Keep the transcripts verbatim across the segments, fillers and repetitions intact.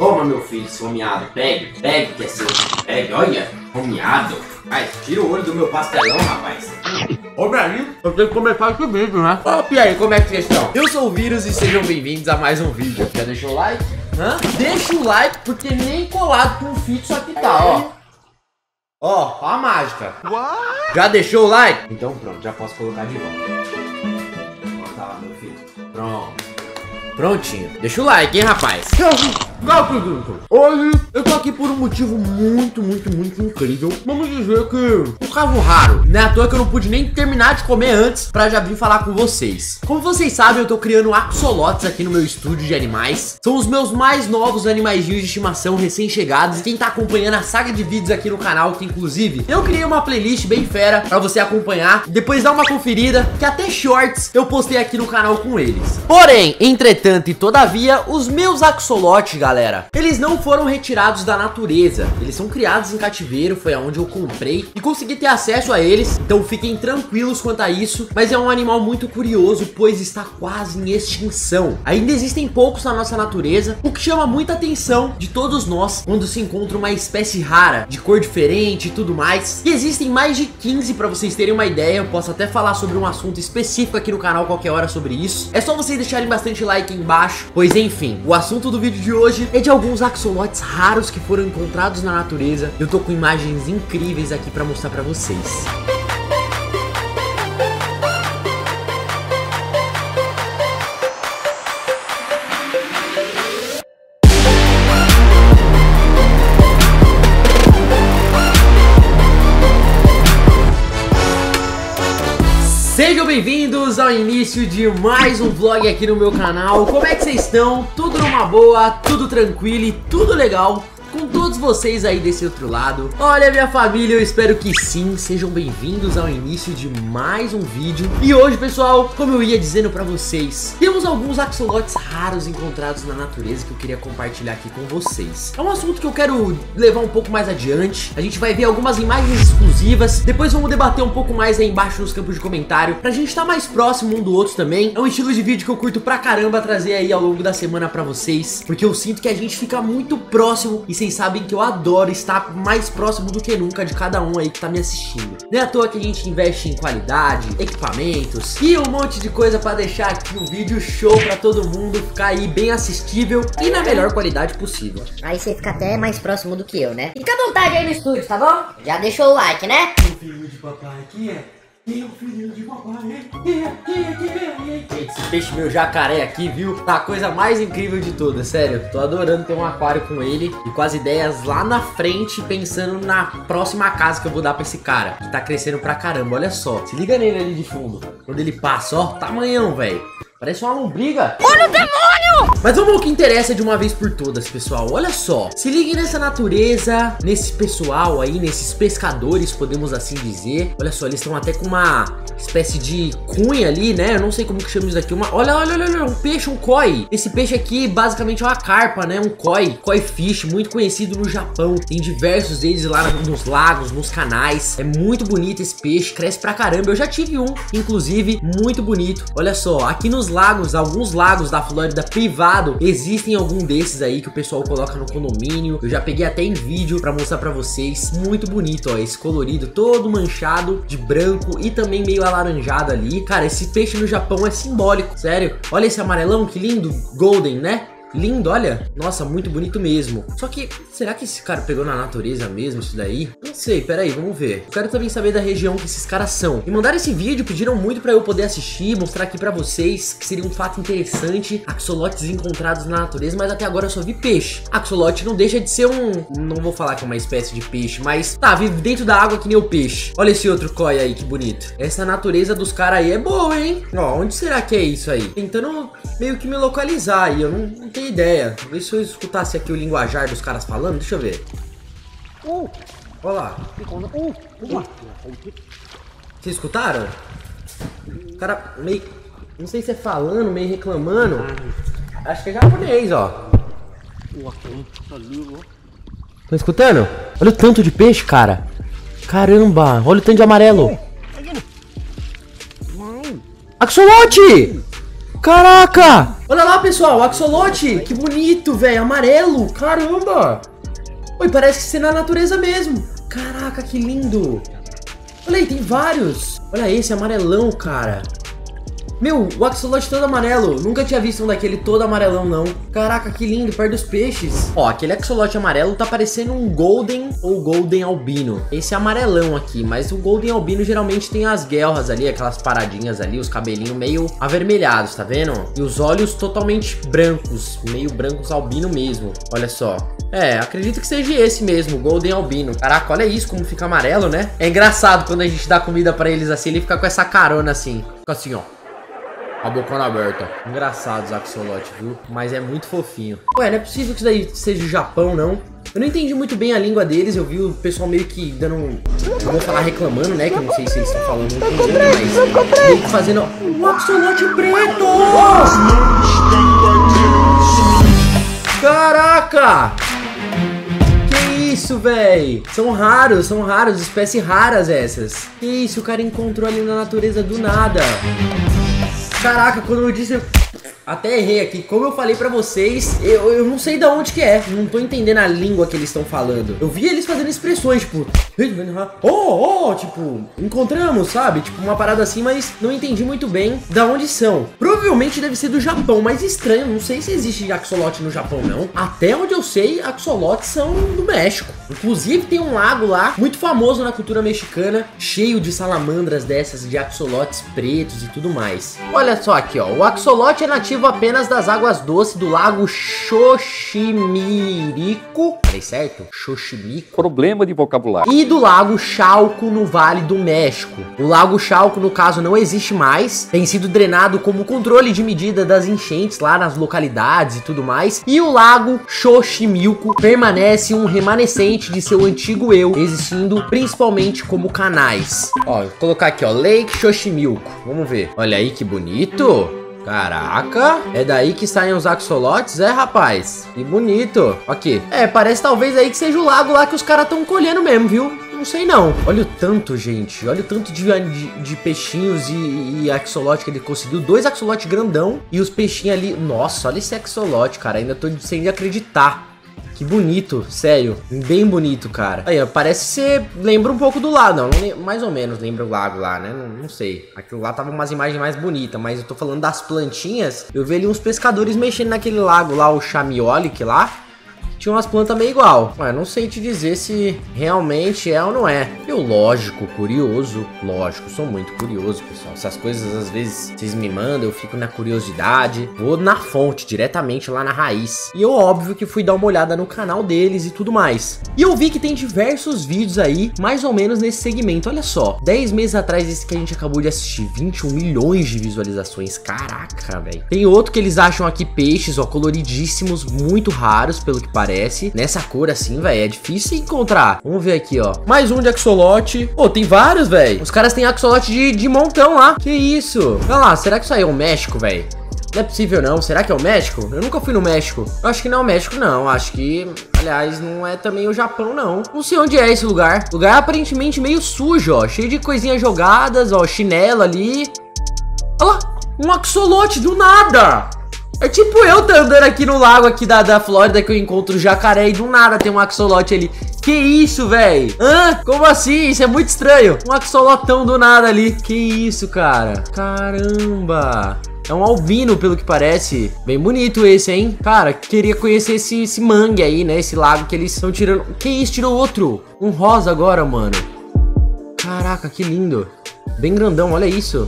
Toma, meu filho, seu miado. Pegue, pegue, que é seu. Pegue, olha. Um miado. Ai, tira o olho do meu pastelão, rapaz. Ô, Brasil, eu tenho que começar esse vídeo, né? Ô, e aí, como é que vocês estão? Eu sou o Vírus e sejam bem-vindos a mais um vídeo. Já deixou o like? Hã? Deixa o like, porque nem colado com o fit isso aqui tá, ó. Ó, ó a mágica. What? Já deixou o like? Então pronto, já posso colocar de volta. Bota lá, meu filho. Pronto. Prontinho. Deixa o like, hein, rapaz? Hoje eu tô aqui por um motivo muito, muito, muito incrível. Vamos dizer que um caso raro. Não é à toa que eu não pude nem terminar de comer antes pra já vir falar com vocês. Como vocês sabem, eu tô criando axolotes aqui no meu estúdio de animais. São os meus mais novos animaizinhos de estimação recém-chegados. E quem tá acompanhando a saga de vídeos aqui no canal, que inclusive eu criei uma playlist bem fera pra você acompanhar. Depois dá uma conferida, que até shorts eu postei aqui no canal com eles. Porém, entretanto e todavia, os meus axolotes, galera, Galera, eles não foram retirados da natureza. Eles são criados em cativeiro, foi aonde eu comprei e consegui ter acesso a eles. Então fiquem tranquilos quanto a isso. Mas é um animal muito curioso, pois está quase em extinção. Ainda existem poucos na nossa natureza, o que chama muita atenção de todos nós quando se encontra uma espécie rara, de cor diferente e tudo mais. E existem mais de quinze, para vocês terem uma ideia. Eu posso até falar sobre um assunto específico aqui no canal qualquer hora sobre isso. É só vocês deixarem bastante like aí embaixo. Pois enfim, o assunto do vídeo de hoje é de alguns axolotes raros que foram encontrados na natureza. Eu tô com imagens incríveis aqui pra mostrar pra vocês. Sejam bem-vindos ao início de mais um vlog aqui no meu canal. Como é que vocês estão? Tudo numa boa, tudo tranquilo e tudo legal com todos vocês aí desse outro lado. Olha, minha família, eu espero que sim. Sejam bem-vindos ao início de mais um vídeo. E hoje, pessoal, como eu ia dizendo pra vocês, temos alguns axolotes raros encontrados na natureza que eu queria compartilhar aqui com vocês. É um assunto que eu quero levar um pouco mais adiante. A gente vai ver algumas imagens exclusivas. Depois vamos debater um pouco mais aí embaixo nos campos de comentário, pra gente estar mais próximo um do outro também. É um estilo de vídeo que eu curto pra caramba trazer aí ao longo da semana pra vocês, porque eu sinto que a gente fica muito próximo. E vocês sabem que eu adoro estar mais próximo do que nunca de cada um aí que tá me assistindo. Não é à toa que a gente investe em qualidade, equipamentos e um monte de coisa pra deixar aqui um vídeo show pra todo mundo ficar aí bem assistível e na melhor qualidade possível. Aí você fica até mais próximo do que eu, né? Fica à vontade aí no estúdio, tá bom? Já deixou o like, né? O filho de papai aqui é... Quem é o filho de papai? Quem é? Quem é? Quem é? Quem é? Esse peixe meu jacaré aqui, viu? Tá a coisa mais incrível de todas, sério. Tô adorando ter um aquário com ele e com as ideias lá na frente, pensando na próxima casa que eu vou dar pra esse cara, que tá crescendo pra caramba, olha só. Se liga nele ali de fundo. Quando ele passa, ó, tamanhão, velho. Parece uma lombriga. Olha o demônio! Mas vamos ao que interessa de uma vez por todas, pessoal. Olha só, se liguem nessa natureza, nesse pessoal aí, nesses pescadores, podemos assim dizer. Olha só, eles estão até com uma espécie de cunha ali, né? Eu não sei como que chama isso daqui. Uma... Olha, olha, olha, olha, um peixe, um koi. Esse peixe aqui basicamente é uma carpa, né? Um koi, koi fish, muito conhecido no Japão. Tem diversos deles lá nos lagos, nos canais. É muito bonito esse peixe, cresce pra caramba. Eu já tive um, inclusive, muito bonito. Olha só, aqui nos lagos, alguns lagos da Flórida privado, existem algum desses aí que o pessoal coloca no condomínio. Eu já peguei até em vídeo pra mostrar pra vocês. Muito bonito, ó, esse colorido todo manchado de branco e também meio alaranjado ali. Cara, esse peixe no Japão é simbólico, sério. Olha esse amarelão, que lindo, golden, né? Lindo, olha. Nossa, muito bonito mesmo. Só que, será que esse cara pegou na natureza mesmo isso daí? Não sei, peraí, vamos ver. Eu quero também saber da região que esses caras são. E mandaram esse vídeo, pediram muito pra eu poder assistir, mostrar aqui pra vocês, que seria um fato interessante. Axolotes encontrados na natureza, mas até agora eu só vi peixe. Axolote não deixa de ser um... Não vou falar que é uma espécie de peixe, mas... Tá, vive dentro da água que nem o peixe. Olha esse outro koi aí, que bonito. Essa natureza dos caras aí é boa, hein? Ó, onde será que é isso aí? Tentando meio que me localizar aí, eu não, não tenho ideia. Vê se eu escutasse aqui o linguajar dos caras falando. Deixa eu ver. Uh, Olha lá. uh, uh. Vocês escutaram? O cara meio... Não sei se é falando, meio reclamando. Acho que é japonês, ó. Tá escutando? Olha o tanto de peixe, cara. Caramba, olha o tanto de amarelo. Axolote! Caraca! Olha lá, pessoal, o axolote. Que bonito, velho. Amarelo. Caramba. Oi, parece que você é na natureza mesmo. Caraca, que lindo. Olha aí, tem vários. Olha esse amarelão, cara. Meu, o axolote todo amarelo. Nunca tinha visto um daquele todo amarelão, não. Caraca, que lindo, perto dos peixes. Ó, aquele axolote amarelo tá parecendo um golden ou golden albino. Esse é amarelão aqui, mas o golden albino geralmente tem as guelras ali, aquelas paradinhas ali, os cabelinhos meio avermelhados, tá vendo? E os olhos totalmente brancos, meio brancos albino mesmo. Olha só. É, acredito que seja esse mesmo, golden albino. Caraca, olha isso, como fica amarelo, né? É engraçado quando a gente dá comida pra eles assim, ele fica com essa carona assim. Fica assim, ó. A bocona aberta. Engraçado os axolotes, viu? Mas é muito fofinho. Ué, não é possível que isso daí seja o Japão, não. Eu não entendi muito bem a língua deles. Eu vi o pessoal meio que dando um... Eu vou falar reclamando, né? Que eu não sei se eles estão falando muito bem, mas... meio que fazendo... Um axolote preto! Caraca! Que isso, véi? São raros, são raros. Espécies raras essas. Que isso, o cara encontrou ali na natureza do nada. Caraca, quando eu disse... Até errei aqui. Como eu falei pra vocês, eu, eu não sei de onde que é. Não tô entendendo a língua que eles estão falando. Eu vi eles fazendo expressões, tipo... Oh, oh, tipo... Encontramos, sabe? Tipo, uma parada assim, mas não entendi muito bem da onde são. Provavelmente deve ser do Japão, mas estranho. Não sei se existe axolote no Japão, não. Até onde eu sei, axolotes são do México. Inclusive, tem um lago lá, muito famoso na cultura mexicana, cheio de salamandras dessas, de axolotes pretos e tudo mais. Olha só aqui, ó. O axolote é nativo apenas das águas doces do lago Xochimilco. Falei certo? Xochimilco. Problema de vocabulário. E do lago Chalco, no Vale do México. O lago Chalco, no caso, não existe mais. Tem sido drenado como controle de medida das enchentes lá nas localidades e tudo mais. E o lago Xochimilco permanece um remanescente de seu antigo eu, existindo principalmente como canais. Ó, vou colocar aqui, ó, Lake Xochimilco. Vamos ver. Olha aí que bonito. Caraca, é daí que saem os axolotes, é, rapaz? Que bonito. Aqui. É, parece talvez aí que seja o lago lá que os caras estão colhendo mesmo, viu? Não sei não. Olha o tanto, gente. Olha o tanto de, de, de peixinhos e, e axolote que ele conseguiu. Dois axolotes grandão e os peixinhos ali. Nossa, olha esse axolote, cara. Ainda tô sem acreditar. Que bonito, sério, bem bonito, cara. Aí, ó, parece ser, lembra um pouco do lago, não, não, mais ou menos lembra o lago lá, né, não, não sei. Aquilo lá tava umas imagens mais bonitas, mas eu tô falando das plantinhas. Eu vi ali uns pescadores mexendo naquele lago lá, o Chamiolic lá. Tinha umas plantas meio igual. Mas não sei te dizer se realmente é ou não é. Eu, lógico, curioso. Lógico, sou muito curioso, pessoal. Essas coisas, às vezes, vocês me mandam, eu fico na curiosidade. Vou na fonte, diretamente lá na raiz. E eu, óbvio, que fui dar uma olhada no canal deles e tudo mais. E eu vi que tem diversos vídeos aí, mais ou menos nesse segmento. Olha só, dez meses atrás, esse que a gente acabou de assistir, vinte e um milhões de visualizações. Caraca, velho. Tem outro que eles acham aqui peixes, ó, coloridíssimos, muito raros, pelo que parece. Nessa cor assim, velho, é difícil encontrar. Vamos ver aqui, ó. Mais um de axolote. Pô, tem vários, velho. Os caras têm axolote de, de montão lá. Que isso? Olha lá, será que isso aí é o México, velho? Não é possível não. Será que é o México? Eu nunca fui no México. Eu acho que não é o México, não. Acho que, aliás, não é também o Japão, não. Não sei onde é esse lugar. Lugar aparentemente meio sujo, ó. Cheio de coisinhas jogadas, ó. Chinelo ali. Olha lá, um axolote do nada. É tipo eu tá andando aqui no lago aqui da, da Flórida que eu encontro jacaré e do nada tem um axolote ali. Que isso, velho? Hã? Como assim? Isso é muito estranho. Um axolotão do nada ali. Que isso, cara? Caramba. É um albino, pelo que parece. Bem bonito esse, hein? Cara, queria conhecer esse, esse mangue aí, né? Esse lago que eles estão tirando. Que isso? Tirou outro. Um rosa agora, mano. Caraca, que lindo. Bem grandão, olha isso.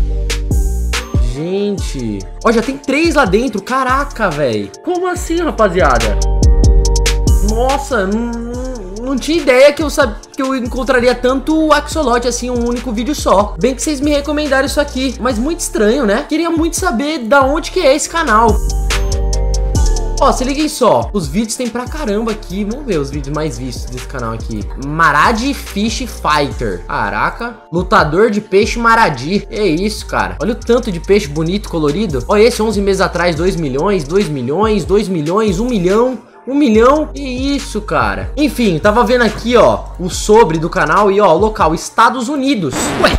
Gente, ó, já tem três lá dentro. Caraca, velho. Como assim, rapaziada? Nossa, não, não tinha ideia que eu, sab... que eu encontraria tanto axolote assim em um único vídeo só. Bem que vocês me recomendaram isso aqui, mas muito estranho, né? Queria muito saber da onde que é esse canal. Ó, se liguem só, os vídeos tem pra caramba aqui. Vamos ver os vídeos mais vistos desse canal aqui. Maradi Fish Fighter. Caraca. Lutador de peixe Maradi. É isso, cara. Olha o tanto de peixe bonito, colorido. Ó, esse onze meses atrás, dois milhões, dois milhões, dois milhões, um milhão. Um milhão? Que isso, cara. Enfim, tava vendo aqui, ó, o sobre do canal e, ó, o local, Estados Unidos. Ué, Estados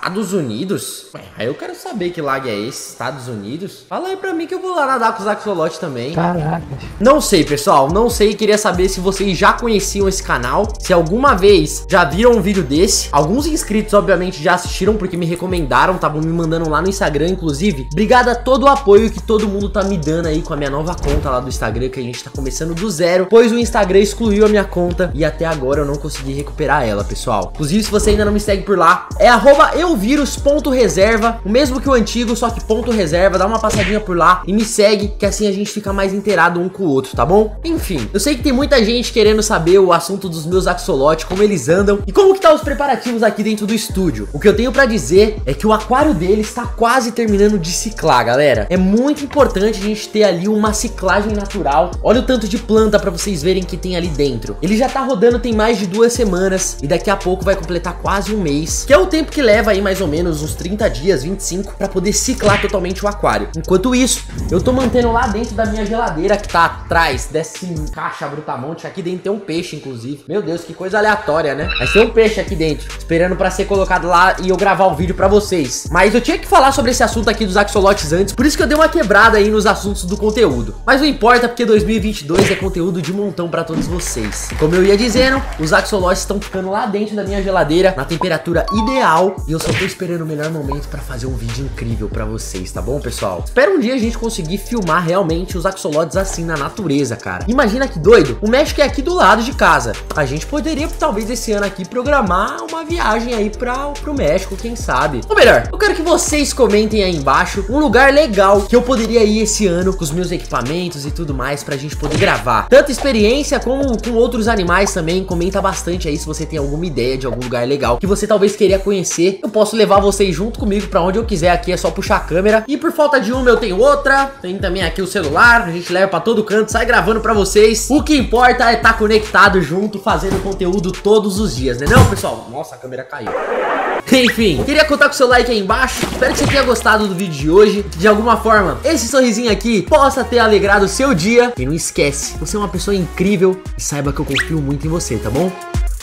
Estados Unidos? Ué, aí eu quero saber que lag é esse, Estados Unidos? Fala aí pra mim que eu vou lá nadar com os axolotes também. Caraca. Não sei, pessoal, não sei, queria saber se vocês já conheciam esse canal, se alguma vez já viram um vídeo desse. Alguns inscritos, obviamente, já assistiram porque me recomendaram, estavam me mandando lá no Instagram, inclusive. Obrigado a todo o apoio que todo mundo tá me dando aí com a minha nova conta lá do Instagram, que a gente tá começando do zero, pois o Instagram excluiu a minha conta e até agora eu não consegui recuperar ela, pessoal. Inclusive, se você ainda não me segue por lá, é arroba euvirus.reserva, o mesmo que o antigo, só que ponto reserva. Dá uma passadinha por lá e me segue, que assim a gente fica mais inteirado um com o outro, tá bom? Enfim, eu sei que tem muita gente querendo saber o assunto dos meus axolotes, como eles andam e como que tá os preparativos aqui dentro do estúdio. O que eu tenho pra dizer é que o aquário deles tá quase terminando de ciclar, galera. É muito importante a gente ter ali uma ciclagem natural. Olha o tanto de planta pra vocês verem que tem ali dentro. Ele já tá rodando tem mais de duas semanas e daqui a pouco vai completar quase um mês, que é o tempo que leva aí mais ou menos uns trinta dias, vinte e cinco, pra poder ciclar totalmente o aquário. Enquanto isso, eu tô mantendo lá dentro da minha geladeira, que tá atrás dessa caixa brutamonte. Aqui dentro tem um peixe, inclusive. Meu Deus, que coisa aleatória, né? Mas tem um peixe aqui dentro, esperando pra ser colocado lá e eu gravar o vídeo pra vocês. Mas eu tinha que falar sobre esse assunto aqui dos axolotes antes, por isso que eu dei uma quebrada aí nos assuntos do conteúdo. Mas não importa, porque dois mil e vinte e dois é conteúdo de montão pra todos vocês. Como eu ia dizendo, os axolotes estão ficando lá dentro da minha geladeira, na temperatura ideal, e eu só tô esperando o melhor momento pra fazer um vídeo incrível pra vocês, tá bom, pessoal? Espero um dia a gente conseguir filmar realmente os axolotes assim na natureza, cara. Imagina que doido, o México é aqui do lado de casa. A gente poderia, talvez, esse ano aqui, programar uma viagem aí pra, pro México, quem sabe? Ou melhor, eu quero que vocês comentem aí embaixo um lugar legal que eu poderia ir esse ano com os meus equipamentos e tudo mais, pra gente poder gravar. Tanto experiência como com outros animais também. Comenta bastante aí se você tem alguma ideia de algum lugar legal que você talvez queria conhecer. Eu posso levar vocês junto comigo pra onde eu quiser. Aqui é só puxar a câmera. E por falta de uma eu tenho outra. Tem também aqui o celular, a gente leva pra todo canto, sai gravando pra vocês. O que importa é estar conectado junto, fazendo conteúdo todos os dias, né não, pessoal? Nossa, a câmera caiu. Enfim, queria contar com o seu like aí embaixo. Espero que você tenha gostado do vídeo de hoje. De alguma forma, esse sorrisinho aqui possa ter alegrado o seu dia. E não esquece, você é uma pessoa incrível e saiba que eu confio muito em você, tá bom?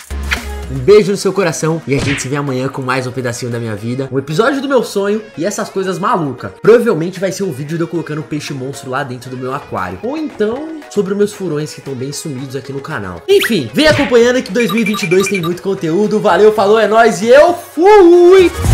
Um beijo no seu coração e a gente se vê amanhã com mais um pedacinho da minha vida, um episódio do meu sonho e essas coisas malucas. Provavelmente vai ser um vídeo de eu colocando o peixe monstro lá dentro do meu aquário. Ou então sobre os meus furões que estão bem sumidos aqui no canal. Enfim, vem acompanhando que dois mil e vinte e dois tem muito conteúdo. Valeu, falou, é nóis e eu fui!